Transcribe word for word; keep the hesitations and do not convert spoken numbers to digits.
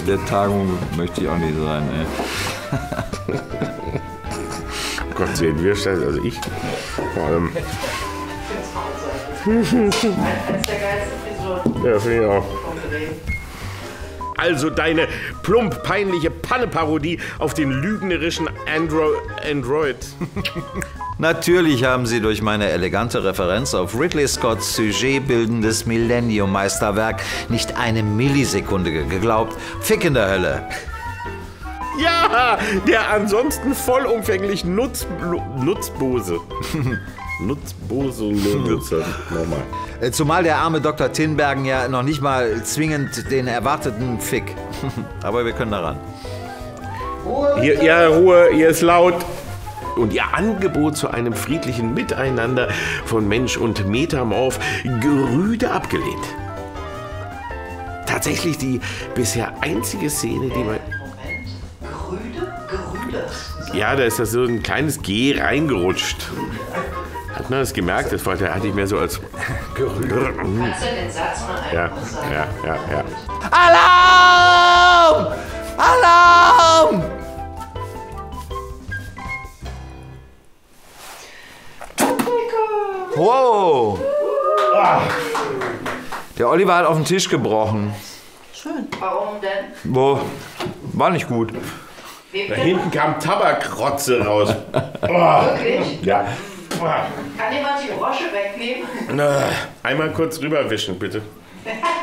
der Tagung möchte ich auch nicht sein, ey. Gott sehen wir scheiße, also ich. Vor allem. Eines der geilsten Frisuren. Ja, finde ich auch. Also deine plump peinliche Panne-Parodie auf den lügnerischen Andro Android. Natürlich haben Sie durch meine elegante Referenz auf Ridley Scotts sujetbildendes Millennium-Meisterwerk nicht eine Millisekunde geglaubt. Fick in der Hölle. Ja, der ansonsten vollumfänglich Nutz, Nutzbose. Nutzbose Nutzer. Nochmal. Zumal der arme Doktor Tinbergen ja noch nicht mal zwingend den erwarteten Fick. Aber wir können daran. Hier, ja, Ruhe, hier ist laut. Und ihr Angebot zu einem friedlichen Miteinander von Mensch und Metamorph gerüde abgelehnt. Tatsächlich die bisher einzige Szene, die man... Moment, Gerüde? Gerüde? Ja, da ist das so ein kleines G reingerutscht. Hat man das gemerkt? Das hatte ich mehr so als... Kannst du den Satz mal Ja, einfach sagen? ja, ja, ja. Alarm! Alarm! Wow! Der Oliver hat auf den Tisch gebrochen. Schön. Warum denn? Wo? War nicht gut. Wem Da denn? hinten kam Tabakrotze raus. Wirklich? Ja. Kann jemand die Rosche wegnehmen? Einmal kurz rüberwischen, bitte.